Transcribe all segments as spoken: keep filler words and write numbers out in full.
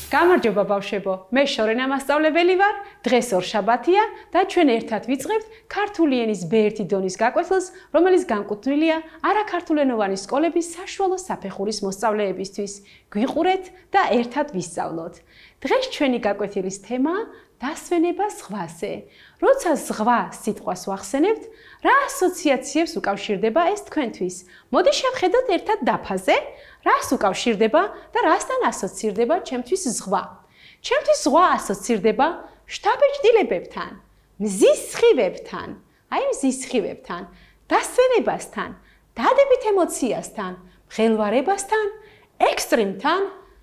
გამარჯობა ბავშვებო, მე შორენა მასწავლებელი ვარ, დღეს ორშაბათია და ჩვენ ერთად ვიწყებთ ქართული ენის ბე ერთი დონის გაკვეთილს, რომელიც განკუთვნილია არაქართულენოვანი სკოლების საშუალო საფეხურის მოსწავლეებისთვის. გვიყურეთ და ერთად ვისწავლოთ. დღეს ჩვენი გაკვეთილის თემაა დასვენება ზღვაზე. როცა ზღვა სიტყვას ვახსენებთ, რა ასოციაციებს უკავშირდება ეს თქვენთვის? მოდი შევხედოთ ერთად დაფაზე, რას უკავშირდება და რასთან ასოცირდება ჩემთვის ზღვა. ჩემთვის ზღვა ასოცირდება შთაბეჭდილებებთან, მზის სხივებთან, აი მზის სხივებთან, დასვენებასთან, დადებით ემოციასთან, მღელვარებასთან, ექსტრიმთან,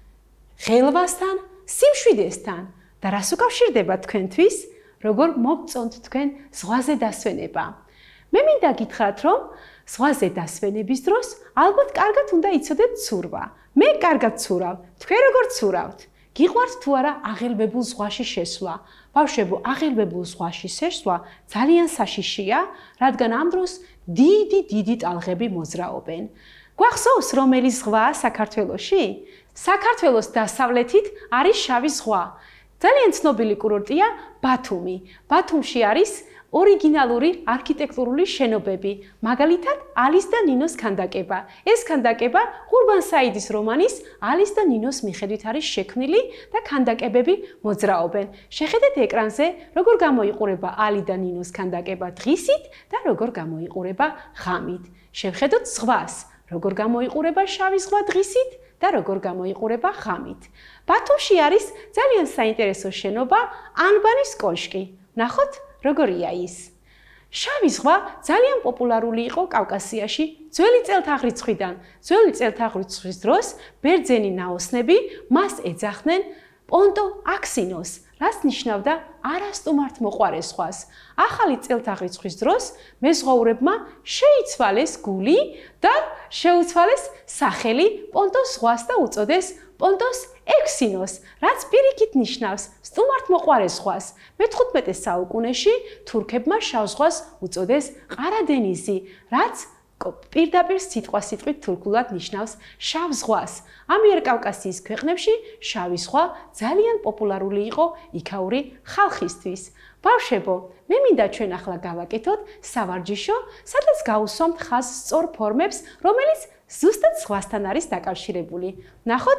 ღელვასთან, სიმშვიდესთან. და რას უკავშირდება თქვენთვის, როგორ მოგწონთ თქვენ ზღვაზე დასვენება? მე მინდა გითხრათ, რომ ზღვაზე დასვენების დროს ალბათ კარგად უნდა იცოდეთ ცურვა. მე კარგად ცურავ, თქვენ როგორ ცურავთ? გიყვართ თუ არა აღელვებულ ზღვაში შესვლა? ბავშვებო, აღელვებულ ზღვაში შესვლა ძალიან საშიშია, რადგან ამ დროს დიდი დიდი ტალღები მოძრაობენ. გვახსოვს რომელი ზღვაა საქართველოში? საქართველოს დასავლეთით არის შავი ზღვა. ძალიან ცნობილი კურორტია ბათუმი. ბათუმში არის ორიგინალური არქიტექტურული შენობები, მაგალითად ალის და ნინოს ქანდაკება. ეს ქანდაკება ყურბან საიდის რომანის ალის და ნინოს მიხედვით არის შექმნილი და ქანდაკებები მოძრაობენ. შეხედეთ ეკრანზე, როგორ გამოიყურება ალი და ნინოს ქანდაკება დღისით და როგორ გამოიყურება ღამით. შევხედოთ ზღვას, როგორ გამოიყურება შავი ზღვა დღისით და როგორ გამოიყურება ღამით. ბათუმში არის ძალიან საინტერესო შენობა ანბანის კოშკი. ნახოთ, როგორია ის. შავი ზღვა ძალიან პოპულარული იყო კავკასიაში ძველი წელთაღრიცხვიდან. ძველი წელთაღრიცხვის დროს ბერძენი ნაოსნები მას ეძახდნენ პონტო აქსინოს, რაც ნიშნავდა არასტუმართ მოყვარე ზღვას. ახალი წელთაღრიცხვის დროს მეზღვაურებმა შეიცვალეს გული და შეუცვალეს სახელი პონტოს ზღვას და უწოდეს პონტოს ექსინოს, რაც პირიქით ნიშნავს სტუმართ მოყვარე ზღვას. მეთხუთმეტე საუკუნეში თურქებმა შავ ზღვას უწოდეს ყარადენიზი, რაც პირდაპირ სიტყვასიტყვით თურქულად ნიშნავს შავ ზღვას. ამიერკავკასიის ქვეყნებში შავი ზღვა ძალიან პოპულარული იყო იქაური ხალხისთვის. ბავშვებო, მე მინდა ჩვენ ახლა გავაკეთოთ სავარჯიშო, სადაც გავუსვამთ ხაზს სწორ ფორმებს, რომელიც ზუსტად ზღვასთან არის დაკავშირებული. ნახოთ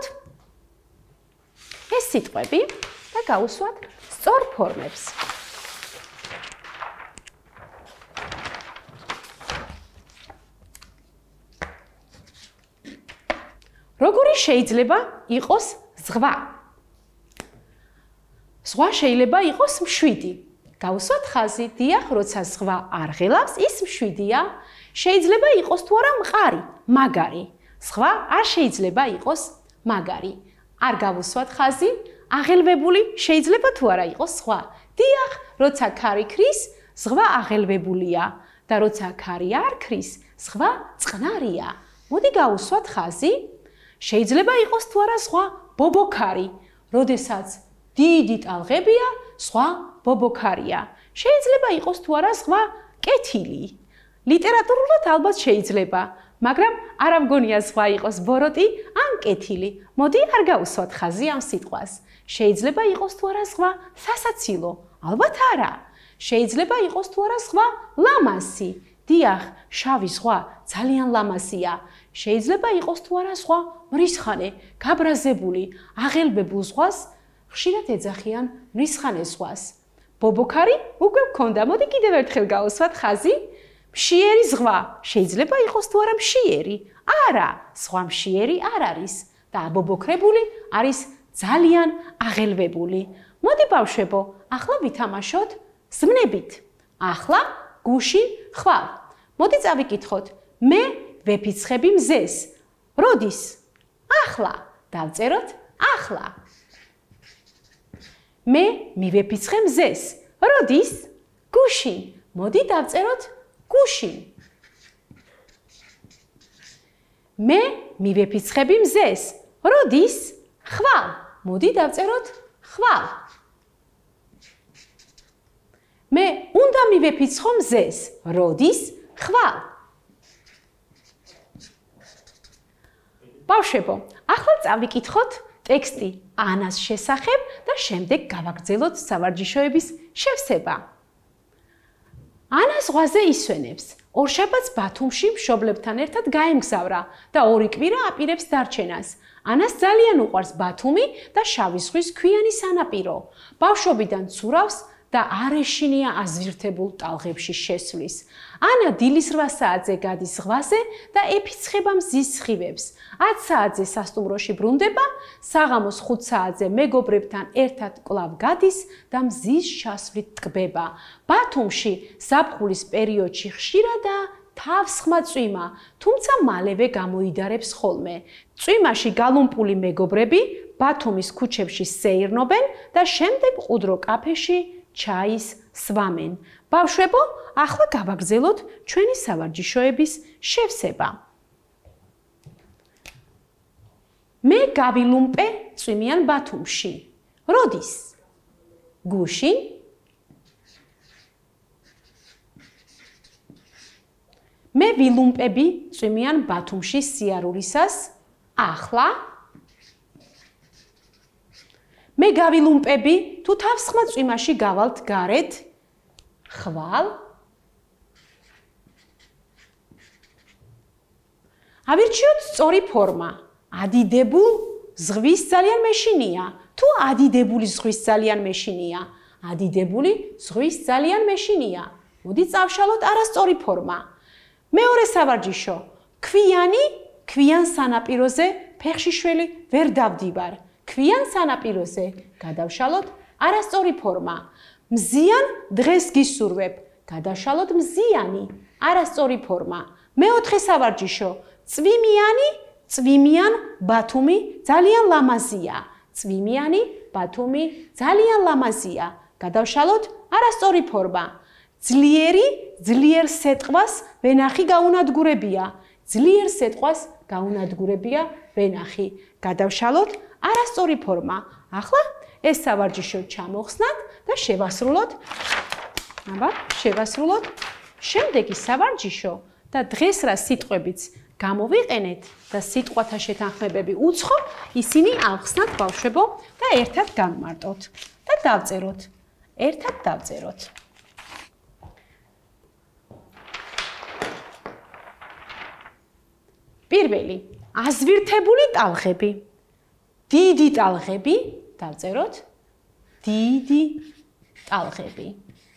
ეს სიტყვები და გავუსვათ სწორ ფორმებს. როგორი შეიძლება იყოს ზღვა? ზღვა შეიძლება იყოს მშვიდი. გავუსვათ ხაზი, დიახ, როცა ზღვა არ ღელავს, ის მშვიდია. შეიძლება იყოს თუ არა მყარი, მაგარი. ზღვა არ შეიძლება იყოს მაგარი. არ გავუსვათ ხაზი, აღელვებული შეიძლება თუ არა იყოს ზღვა. დიახ, როცა ქარი ქრის, ზღვა აღელვებულია და როცა ქარი არ ქრის, ზღვა წყნარია. მოდი გავუსვათ ხაზი. შეიძლება იყოს თუ არა ზღვა ბობოქარი. როდესაც დიდი ტალღებია, ზღვა ბობოქარია. შეიძლება იყოს თუ არა ზღვა კეთილი. ლიტერატურულად ალბათ შეიძლება, მაგრამ არ ამგონია ზღვა იყოს ბოროტი ან კეთილი. მოდი არ გავუსვათ ხაზი ამ სიტყვას. შეიძლება იყოს თუ არა ზღვა სასაცილო. ალბათ არა. შეიძლება იყოს თუ არა ზღვა ლამასი. დიახ, შავი ზღვა ძალიან ლამასია. შეიძლება იყოს თუ არა ზღვა მრისხანე, გაბრაზებული, აღელვებულ ზღვას ხშირად ეძახიან მრისხანე ზღვას. ბობოქარი უკვე გქონდა. მოდი კიდევ ერთხელ გავუსვათ ხაზი. მშიერი ზღვა შეიძლება იყოს თუ არა მშიერი? არა, ზღვა მშიერი არ არის და ბობოქრებული არის ძალიან აღელვებული. მოდი ბავშვებო, ახლა ვითამაშოთ ზმნებით. ახლა გუში ხვალ. მოდი წავიკითხოთ. მე ვეფიცხები მზეს. როდის? ახლა. დავწეროთ ახლა. მე მივეფიცხე მზეს. როდის? გუშინ. მოდი დავწეროთ გუშინ. მე მივეფიცხები მზეს. როდის? ხვალ. მოდი დავწეროთ ხვალ. მე უნდა მივეფიცხო მზეს. როდის? ხვალ. ბავშვებო, ახლა წავიკითხოთ ტექსტი ანას შესახებ და შემდეგ გავაგრძელოთ სავარჯიშოების შევსება. ანა ზღვაზე ისვენებს. ორშაბათს ბათუმში მშობლებთან ერთად გაემგზავრა და ორი კვირა აპირებს დარჩენას. ანას ძალიან უყვარს ბათუმი და შავი ზღვის ქვიანი სანაპირო. ბავშვობიდან ცურავს და არ ეშინია აზვირთებულ ტალღებში შესვლის. ანა დილის რვა საათზე გადის ზღვაზე და ეფიცხება მზის სხივებს. ათ საათზე სასტუმროში ბრუნდება, საღამოს ხუთ საათზე მეგობრებთან ერთად კვლავ გადის და მზის ჩასვლით ტკბება. ბათუმში ზაფხულის პერიოდში ხშირადაა თავსხმა წვიმა, თუმცა მალევე გამოიდარებს ხოლმე. წვიმაში გალუმპული მეგობრები ბათუმის ქუჩებში სეირნობენ და შემდეგ ყუდრო კაფეში ჩაის სვამენ. ბავშვებო, ახლა გავაგრძელოთ ჩვენი სავარჯიშოების შევსება. მე გავილუმპე წვიმიან ბათუმში. როდის? გუშინ? მე ვილუმპები წვიმიან ბათუმში სიარულისას. ახლა? მე გავილუმპები თუ თავსხმა წვიმაში გავალთ გარეთ. ხვალ? ავირჩიოთ სწორი ფორმა. ადიდებულ ზღვის ძალიან მეშინია. თუ ადიდებული ზღვის ძალიან მეშინია. ადიდებული ზღვის ძალიან მეშინია. მოდი წავშალოთ არასწორი ფორმა. მეორე სავარჯიშო. ქვიანი, ქვიან სანაპიროზე ფეხშიშველი ვერ დავდივარ. ქვიან სანაპიროზე გადავშალოთ არასწორი ფორმა. მზიან დღეს გისურვებ. გადავშალოთ მზიანი, არასწორი ფორმა. მეოთხე სავარჯიშო. წვიმიანი, წვიმიან ბათუმი ძალიან ლამაზია. წვიმიანი ბათუმი ძალიან ლამაზია. გადავშალოთ არასწორი ფორმა. ძლიერი, ძლიერ სეტყვას ვენახი გაუნადგურებია. ძლიერ სეტყვას გაუნადგურებია ვენახი. გადავშალოთ არასწორი ფორმა. ახლა ეს სავარჯიშო ჩამოხსნათ და შევასრულოთ. აბა, შევასრულოთ. შემდეგი სავარჯიშო და დღეს რა სიტყვებიც გამოვიყენეთ და სიტყვათა შეთანხმებები უცხო, ისინი ავხსნათ ბავშვებო და ერთად განმარტოთ და დავწეროთ. ერთად დავწეროთ. პირველი, აზვირთებული ტალღები. დიდი ტალღები, დავწეროთ. დიდი ტალღები.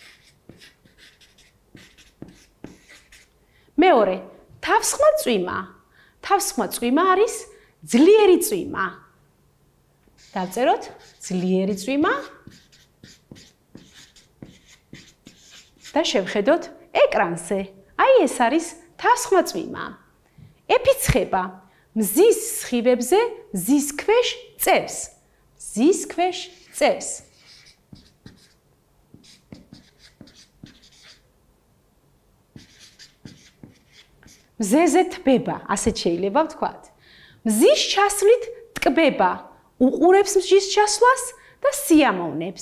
მეორე, თავსხმა წვიმა. თავსხმა წვიმა არის ძლიერი წვიმა. დავწეროთ ძლიერი წვიმა და შევხედოთ ეკრანზე. აი ეს არის თავსხმა წვიმა. ეფიცხება მზის სხივებზე მზის ქვეშ წევს. მზის ქვეშ წევს. მზეზე თბება, ასეთ შეიძლება ვთქვათ. მზის ჩასვლით ტკბება, უყურებს მზის ჩასვლას და სიამოვნებს.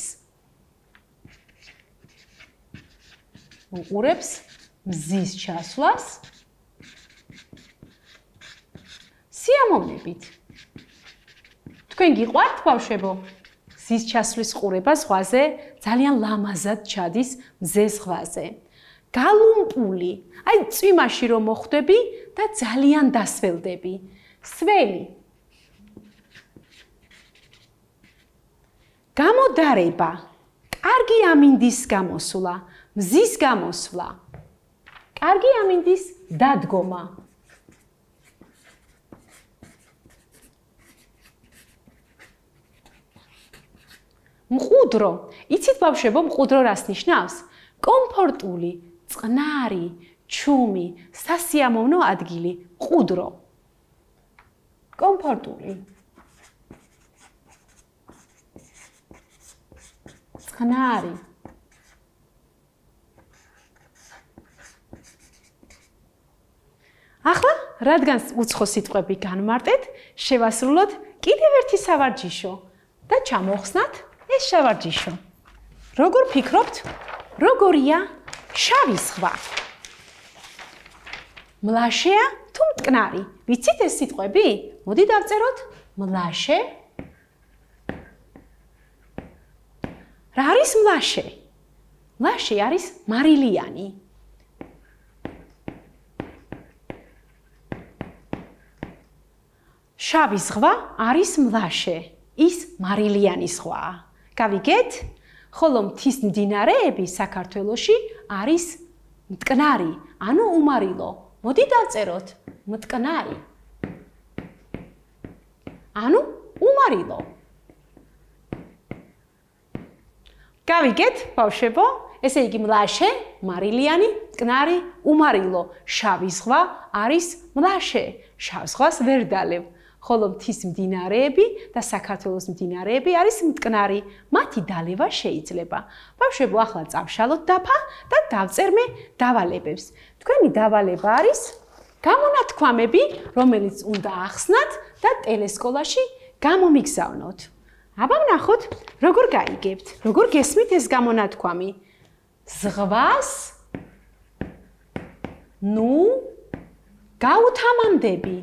უყურებს მზის ჩასვლას სიამოვნებით. თქვენ გიყვართ ბავშვებო? მზის ჩასვლის ყურება ზღვაზე ძალიან ლამაზად ჩადის მზე ზღვაზე. გალუმპული, აი წვიმაში რომ მოხვდები და ძალიან დასველდები. სველი. გამოდარება. კარგი ამინდის გამოსვლა, მზის გამოსვლა. კარგი ამინდის დადგომა. მყუდრო. იცით ბავშვებო, მყუდრო რას ნიშნავს? კომფორტული, წყნარი, ჩუმი, სასიამოვნო ადგილი, მყუდრო. კომფორტული. წყნარი. ახლა, რადგან უცხო სიტყვები განმარტეთ, შევასრულოთ კიდევ ერთი სავარჯიშო და ჩამოხსნათ ეს სავარჯიშო. როგორ ფიქრობთ, როგორია შავი ზღვა? მლაშეა თუ მტკნარი? ვიცით ეს სიტყვები? მოდი დავწეროთ. მლაშე რა არის მლაშე? მლაშე არის მარილიანი. შავი ზღვა არის მლაშე, ის მარილიანი ზღვაა. გავიგეთ? ხოლო მთის მდინარეები საქართველოში არის მტკნარი, ანუ უმარილო. მოდი დავწეროთ, მტკნარი. ანუ უმარილო. გავიგეთ, ბავშვებო? ესე იგი მლაშე, მარილიანი, მტკნარი, უმარილო. შავი ზღვა არის მლაშე. შავ ზღვას ვერ დალევ. ხოლო მთის მდინარეები და საქართველოს მდინარეები არის მტკნარი. მათი დალევა შეიძლება. ბავშვებო, ახლა წავშალოთ დაფა და დავწერმე დავალებებს. თქვენი დავალება არის გამონათქვამები, რომელიც უნდა ახსნათ და ტელესკოლაში გამომიგზავნოთ. აბა ვნახოთ, როგორ გაიგებთ, როგორ გესმით ეს გამონათქვამი. ზღვას ნუ გაუთამამდები.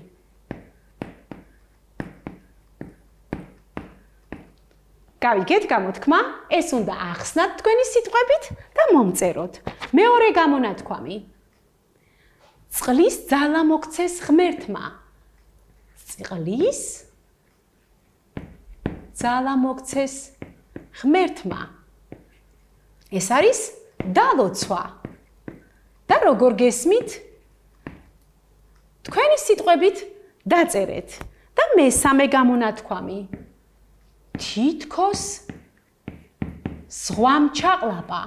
გავიგეთ გამოთქმა, ეს უნდა ახსნათ თქვენი სიტყვებით და მომწეროთ. მეორე გამონათქვამი. წყლის ძალა მოგცეს ღმერთმა. წყლის ძალა მოგცეს ღმერთმა. ეს არის დალოცვა. და როგორ გესმით? თქვენი სიტყვებით დაწერეთ. და მესამე გამონათქვამი. თითქოს ზღვამ ჩაყლაპა.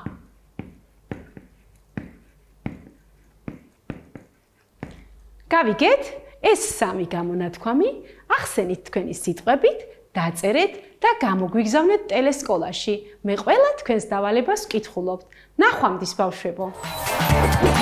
გავიგეთ, ეს სამი გამონათქვამი ახსენით თქვენი სიტყვებით, დაწერეთ და გამოგვიგზავნეთ ტელესკოლაში. მე ყველა თქვენს დავალებას ვკითხულობთ. ნახვამდის ბავშვებო.